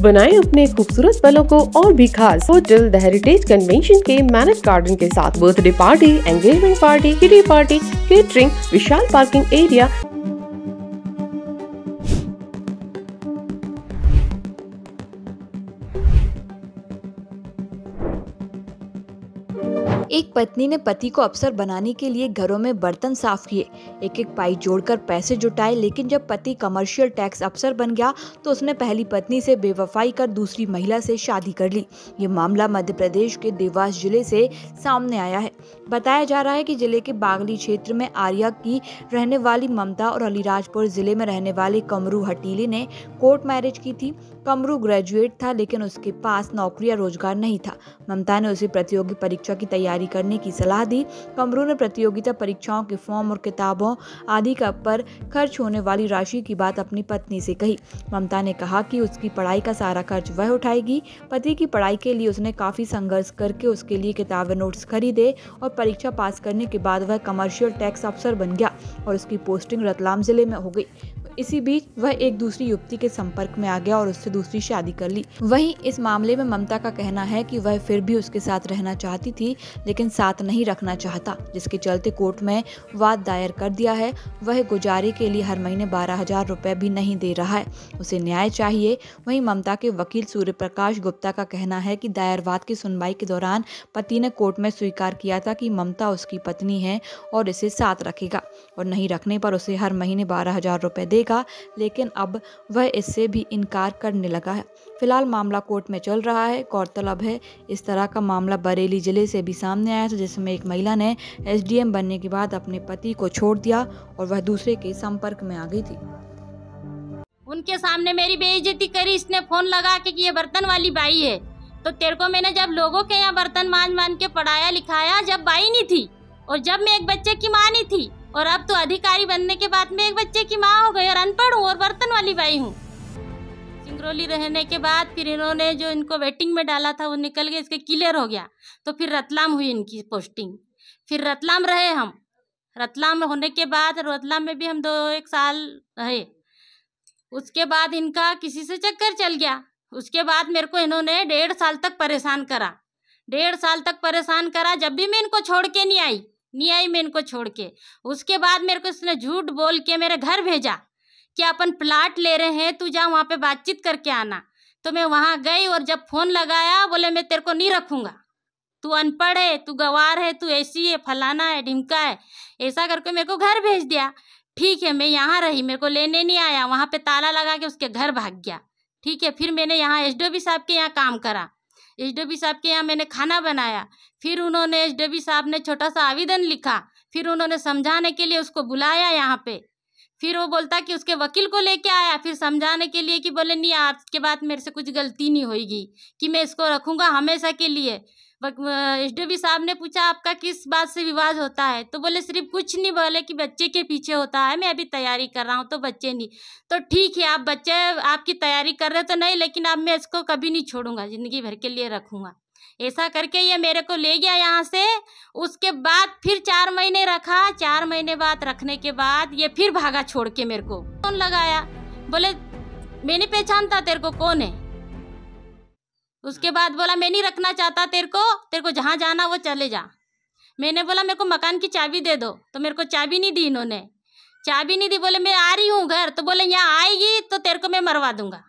बनाएं अपने खूबसूरत पलों को और भी खास। होटल द हेरिटेज कन्वेंशन के मैनेज गार्डन के साथ birthday party, engagement party, kitty party, catering, विशाल पार्किंग एरिया। एक पत्नी ने पति को अफसर बनाने के लिए घरों में बर्तन साफ किए, एक एक पाई जोड़कर पैसे जुटाए, लेकिन जब पति कमर्शियल टैक्स अफसर बन गया तो उसने पहली पत्नी से बेवफाई कर दूसरी महिला से शादी कर ली। ये मामला मध्य प्रदेश के देवास जिले से सामने आया है। बताया जा रहा है कि जिले के बागली क्षेत्र में आर्या की रहने वाली ममता और अलीराजपुर जिले में रहने वाले कमरू हटीली ने कोर्ट मैरिज की थी। कमरू ग्रेजुएट था, लेकिन उसके पास नौकरी या रोजगार नहीं था। ममता ने उसे प्रतियोगी परीक्षा की तैयारी करने की सलाह दी। कमरू ने प्रतियोगिता परीक्षाओं के फॉर्म और किताबों आदि का पर खर्च होने वाली राशि की बात अपनी पत्नी से कही। ममता ने कहा कि उसकी पढ़ाई का सारा खर्च वह उठाएगी। पति की पढ़ाई के लिए उसने काफी संघर्ष करके उसके लिए किताबें, नोट्स खरीदे और परीक्षा पास करने के बाद वह कमर्शियल टैक्स अफसर बन गया और उसकी पोस्टिंग रतलाम जिले में हो गई। इसी बीच वह एक दूसरी युवती के संपर्क में आ गया और उससे दूसरी शादी कर ली। वहीं इस मामले में ममता का कहना है कि वह फिर भी उसके साथ रहना चाहती थी, लेकिन साथ नहीं रखना चाहता, जिसके चलते कोर्ट में वाद दायर कर दिया है। वह गुजारे के लिए हर महीने 12,000 रुपए भी नहीं दे रहा है, उसे न्याय चाहिए। वहीं ममता के वकील सूर्य प्रकाश गुप्ता का कहना है कि दायर वाद की सुनवाई के दौरान पति ने कोर्ट में स्वीकार किया था कि ममता उसकी पत्नी है और इसे साथ रखेगा और नहीं रखने पर उसे हर महीने 12,000 रुपए देगा, लेकिन अब वह इससे भी इनकार करने लगा है। फिलहाल मामला कोर्ट में चल रहा है। गौरतलब है इस तरह का मामला बरेली जिले से भी सामने आया था, जिसमें एक महिला ने एसडीएम बनने के बाद अपने पति को छोड़ दिया और वह दूसरे के संपर्क में आ गई थी। उनके सामने मेरी बेइज्जती करी। इसने फोन लगा के कि ये बर्तन वाली बाई है, तो तेरे को मैंने जब लोगों के यहाँ बर्तन मान के पढ़ाया लिखाया, जब बाई नहीं थी और जब मैं एक बच्चे की माँ नहीं थी, और अब तो अधिकारी बनने के बाद मैं एक बच्चे की माँ हो गई और अनपढ़ हूँ और बर्तन वाली बाई हूँ। सिंगरौली रहने के बाद फिर इन्होंने जो इनको वेटिंग में डाला था वो निकल गया, इसके क्लियर हो गया, तो फिर रतलाम हुई इनकी पोस्टिंग। फिर रतलाम रहे हम। रतलाम में होने के बाद रतलाम में भी हम 2-1 साल रहे। उसके बाद इनका किसी से चक्कर चल गया। उसके बाद मेरे को इन्होंने 1.5 साल तक परेशान करा। 1.5 साल तक परेशान करा। जब भी मैं इनको छोड़ के नहीं आई मैं इनको छोड़ के। उसके बाद मेरे को इसने झूठ बोल के मेरे घर भेजा कि अपन प्लाट ले रहे हैं, तू जा वहाँ पे बातचीत करके आना। तो मैं वहाँ गई और जब फ़ोन लगाया बोले मैं तेरे को नहीं रखूँगा, तू अनपढ़ है, तू गंवार है, तू ऐसी है, फलाना है, ढिमका है, ऐसा करके मेरे को घर भेज दिया। ठीक है, मैं यहाँ रही, मेरे को लेने नहीं आया, वहाँ पे ताला लगा के उसके घर भाग गया। ठीक है, फिर मैंने यहाँ एसडीओ साहब के यहाँ काम करा। एसडीओ साहब के यहाँ मैंने खाना बनाया। फिर उन्होंने एसडीओ साहब ने छोटा सा आवेदन लिखा। फिर उन्होंने समझाने के लिए उसको बुलाया यहाँ पे। फिर वो बोलता कि उसके वकील को लेके आया, फिर समझाने के लिए कि बोले नहीं, आपके बाद मेरे से कुछ गलती नहीं होगी, कि मैं इसको रखूँगा हमेशा के लिए। एसडीओ साहब ने पूछा आपका किस बात से विवाद होता है, तो बोले सिर्फ कुछ नहीं, बोले कि बच्चे के पीछे होता है, मैं अभी तैयारी कर रहा हूँ तो बच्चे नहीं। तो ठीक है, आप बच्चे आपकी तैयारी कर रहे तो नहीं, लेकिन अब मैं इसको कभी नहीं छोड़ूंगा, ज़िंदगी भर के लिए रखूँगा। ऐसा करके ये मेरे को ले गया यहाँ से। उसके बाद फिर 4 महीने रखा। 4 महीने बाद रखने के बाद ये फिर भागा छोड़ के। मेरे को फोन लगाया, बोले मैं नहीं पहचानता तेरे को कौन है। उसके बाद बोला मैं नहीं रखना चाहता तेरे को जहाँ जाना वो चले जा। मैंने बोला मेरे को मकान की चाबी दे दो, तो मेरे को चाबी नहीं दी इन्होंने। चाबी नहीं दी, बोले मैं आ रही हूँ घर, तो बोले यहाँ आएगी तो तेरे को मैं मरवा दूंगा,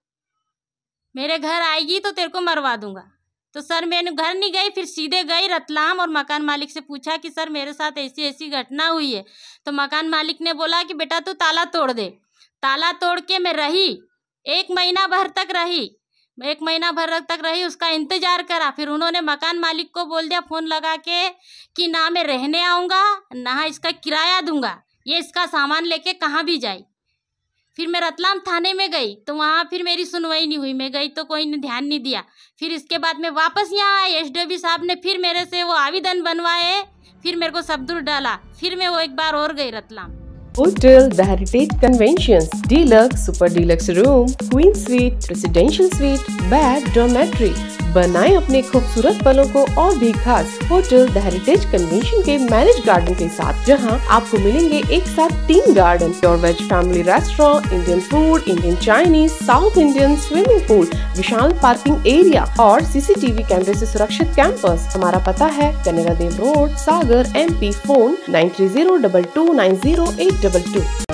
मेरे घर आएगी तो तेरे को मरवा दूंगा। तो सर मैंने घर नहीं गई, फिर सीधे गई रतलाम और मकान मालिक से पूछा कि सर मेरे साथ ऐसी ऐसी घटना हुई है। तो मकान मालिक ने बोला कि बेटा तू ताला तोड़ दे। ताला तोड़ के मैं रही, 1 महीना भर तक रही। 1 महीना भर तक रही, उसका इंतजार करा। फिर उन्होंने मकान मालिक को बोल दिया फ़ोन लगा के कि ना मैं रहने आऊँगा ना इसका किराया दूंगा, ये इसका सामान लेके कहाँ भी जाए। फिर मैं रतलाम थाने में गई तो वहाँ फिर मेरी सुनवाई नहीं हुई। मैं गई तो कोई ने ध्यान नहीं दिया। फिर इसके बाद मैं वापस यहाँ आई। एसडीओ साहब ने फिर मेरे से वो आवेदन बनवाए, फिर मेरे को सबदूर डाला। फिर मैं वो एक बार और गई Ratlam. Hotel the heritage conventions, deluxe, super deluxe room, queen suite, residential suite, bed, dormitory, बनाएं अपने खूबसूरत पलों को और भी खास होटल द हेरिटेज कन्वेंशन के मैरिज गार्डन के साथ, जहां आपको मिलेंगे एक साथ 3 garden, pure veg family restaurant, Indian food, Indian Chinese, south Indian, swimming pool, विशाल पार्किंग एरिया और सीसीटीवी कैमरे से सुरक्षित कैंपस। हमारा पता है कनेरा देव रोड, सागर, MP। फोन 9302290822।